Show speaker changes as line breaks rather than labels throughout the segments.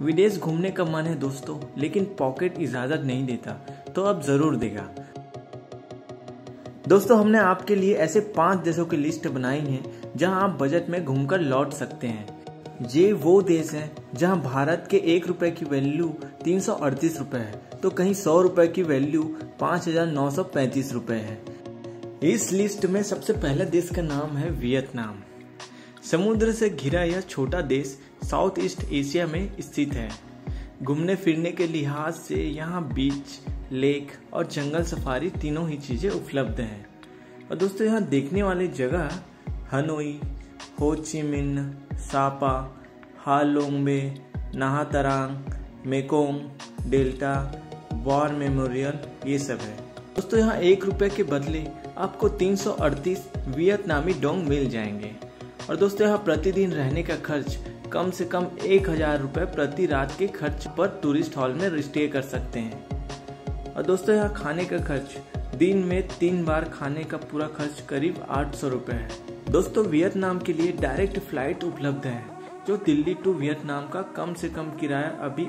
विदेश घूमने का मन है दोस्तों, लेकिन पॉकेट इजाजत नहीं देता, तो अब जरूर देगा। दोस्तों हमने आपके लिए ऐसे 5 देशों की लिस्ट बनाई है जहां आप बजट में घूमकर लौट सकते हैं। ये वो देश हैं जहां भारत के 1 रुपए की वैल्यू 338 रुपए है, तो कहीं 100 रुपए की वैल्यू 5,935 रुपए है। इस लिस्ट में सबसे पहले देश का नाम है वियतनाम। समुद्र से घिरा यह छोटा देश साउथ ईस्ट एशिया में स्थित है। घूमने फिरने के लिहाज से यहाँ बीच, लेक और जंगल सफारी तीनों ही चीजें उपलब्ध हैं। और दोस्तों यहाँ देखने वाली जगह हनोई, हो Chi Minh, Sapa, Halong Bay, Nha Trang, Mekong Delta, war memorial, ये सब है। दोस्तों यहाँ 1 रुपए के बदले आपको 338 वियतनामी डोंग मिल जाएंगे। और दोस्तों यहाँ प्रतिदिन रहने का खर्च कम से कम 1,000 रुपए प्रति रात के खर्च पर टूरिस्ट हॉल में स्टे कर सकते हैं। और दोस्तों यहाँ खाने का खर्च दिन में 3 बार खाने का पूरा खर्च करीब 800 रुपए है। दोस्तों वियतनाम के लिए डायरेक्ट फ्लाइट उपलब्ध है, जो दिल्ली टू वियतनाम का कम से कम किराया अभी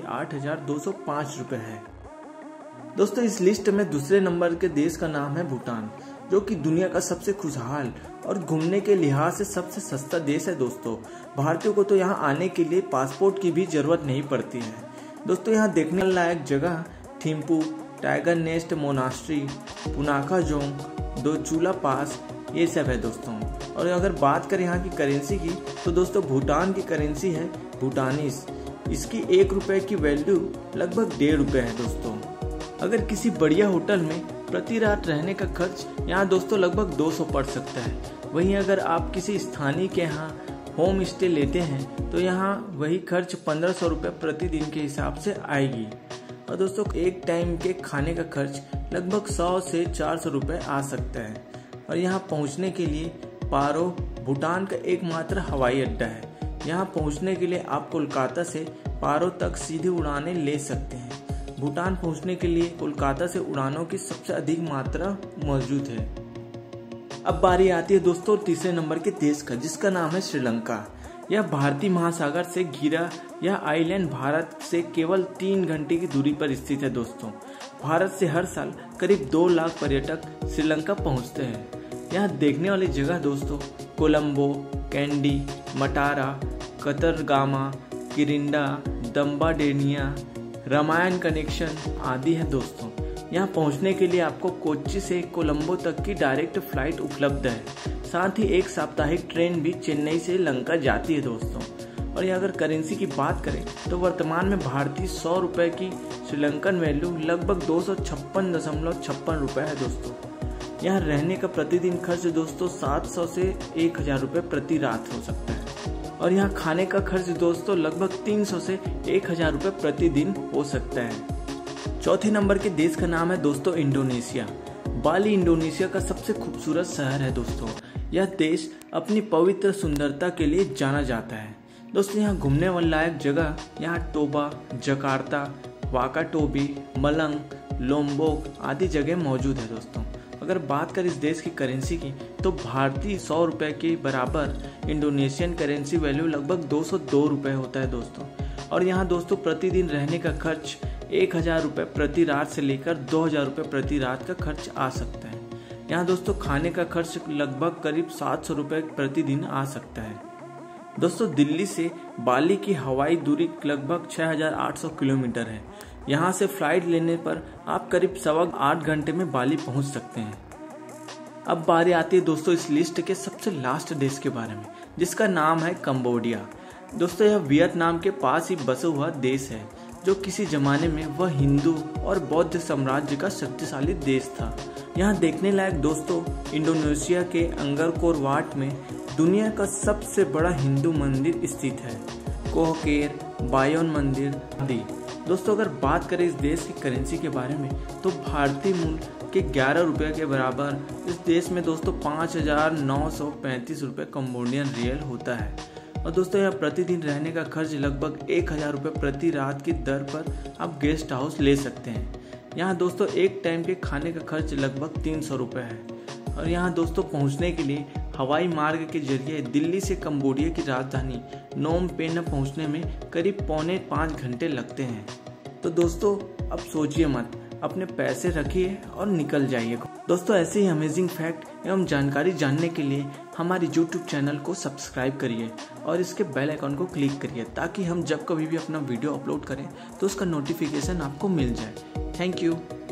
8,205 रुपए है। दोस्तों इस लिस्ट में दूसरे नंबर के देश का नाम है भूटान, जो कि दुनिया का सबसे खुशहाल और घूमने के लिहाज से सबसे सस्ता देश है। दोस्तों भारतीयों को तो यहाँ आने के लिए पासपोर्ट की भी जरूरत नहीं पड़ती है। दोस्तों यहाँ देखने लायक जगह Thimphu, tiger nest monastery, Punakha Dzong, Dochula पास, ये सब है दोस्तों। और अगर बात करें यहाँ की करेंसी की, तो दोस्तों भूटान की करेंसी है भूटानीस। इसकी 1 रुपए की वैल्यू लगभग 1.5 रुपए है दोस्तों। अगर किसी बढ़िया होटल में प्रति रात रहने का खर्च यहाँ दोस्तों लगभग 200 पड़ सकता है। वहीं अगर आप किसी स्थानीय के यहाँ होम स्टे लेते हैं तो यहाँ वही खर्च 1500 रुपये प्रतिदिन के हिसाब से आएगी। और दोस्तों एक टाइम के खाने का खर्च लगभग 100 से 400 रुपये आ सकता है। और यहाँ पहुँचने के लिए पारो भूटान का एकमात्र हवाई अड्डा है। यहाँ पहुँचने के लिए आप कोलकाता से पारो तक सीधी उड़ानें ले सकते हैं। भूटान पहुंचने के लिए कोलकाता से उड़ानों की सबसे अधिक मात्रा मौजूद है। अब बारी आती है दोस्तों तीसरे नंबर के देश का, जिसका नाम है श्रीलंका। यह भारतीय महासागर से घिरा यह आइलैंड भारत से केवल 3 घंटे की दूरी पर स्थित है। दोस्तों भारत से हर साल करीब 2 लाख पर्यटक श्रीलंका पहुंचते हैं। यहाँ देखने वाली जगह दोस्तों कोलंबो, कैंडी, मटारा, कतरगामा, किरिंडा, दम्बाडेनिया, रामायण कनेक्शन आदि है दोस्तों। यहाँ पहुँचने के लिए आपको कोच्चि से कोलंबो तक की डायरेक्ट फ्लाइट उपलब्ध है। साथ ही एक साप्ताहिक ट्रेन भी चेन्नई से लंका जाती है दोस्तों। और यहाँ अगर करेंसी की बात करें तो वर्तमान में भारतीय 100 रुपए की श्रीलंकन वैल्यू लगभग 256.56 रुपए है दोस्तों। यहाँ रहने का प्रतिदिन खर्च दोस्तों 700 से 1,000 रुपये प्रति रात हो सकता है। और यहाँ खाने का खर्च दोस्तों लगभग 300 से 1,000 रुपये प्रतिदिन हो सकता है। चौथे नंबर के देश का नाम है दोस्तों इंडोनेशिया। बाली इंडोनेशिया का सबसे खूबसूरत शहर है दोस्तों। यह देश अपनी पवित्र सुंदरता के लिए जाना जाता है। दोस्तों यहाँ घूमने वाली लायक जगह यहाँ टोबा, जकार्ता, वाकाटोबी, मलंग, लोम्बोक आदि जगह मौजूद है दोस्तों। अगर बात करें इस देश की करेंसी की, तो भारतीय 100 रुपए के बराबर इंडोनेशियन करेंसी वैल्यू लगभग 202 रुपए होता है दोस्तों। और यहाँ दोस्तों प्रतिदिन रहने का खर्च 1,000 रुपये प्रति रात से लेकर 2,000 रुपये प्रति रात का खर्च आ सकता है। यहाँ दोस्तों खाने का खर्च लगभग करीब 700 रुपये प्रतिदिन आ सकता है। दोस्तों दिल्ली से बाली की हवाई दूरी लगभग 6,800 किलोमीटर है। यहाँ से फ्लाइट लेने पर आप करीब 8 घंटे में बाली पहुँच सकते हैं। अब बारी आती है दोस्तों इस लिस्ट के सबसे लास्ट देश के बारे में, जिसका नाम है कंबोडिया। दोस्तों यह वियतनाम के पास ही बसा हुआ देश है, जो किसी जमाने में वह हिंदू और बौद्ध साम्राज्य का शक्तिशाली देश था। यहाँ देखने लायक दोस्तों इंडोनेशिया के अंगरकोर वाट में दुनिया का सबसे बड़ा हिंदू मंदिर स्थित है, कोहकेर, बायोन मंदिर आदि। दोस्तों अगर बात करें इस देश की करेंसी के बारे में, तो भारतीय मूल्य के 11 रुपये के बराबर इस देश में दोस्तों 5,935 रुपये कंबोडियन रियल होता है। और दोस्तों यहाँ प्रतिदिन रहने का खर्च लगभग 1,000 रुपये प्रति रात की दर पर आप गेस्ट हाउस ले सकते हैं। यहाँ दोस्तों एक टाइम के खाने का खर्च लगभग 300 रुपये है। और यहाँ दोस्तों पहुँचने के लिए हवाई मार्ग के जरिए दिल्ली से कंबोडिया की राजधानी नोम पेन्ह पहुंचने में करीब 4.25 घंटे लगते हैं। तो दोस्तों अब सोचिए मत, अपने पैसे रखिए और निकल जाइए। दोस्तों ऐसे ही अमेजिंग फैक्ट एवं जानकारी जानने के लिए हमारे YouTube चैनल को सब्सक्राइब करिए और इसके बेल आइकन को क्लिक करिए, ताकि हम जब कभी भी अपना वीडियो अपलोड करें तो उसका नोटिफिकेशन आपको मिल जाए। Thank you.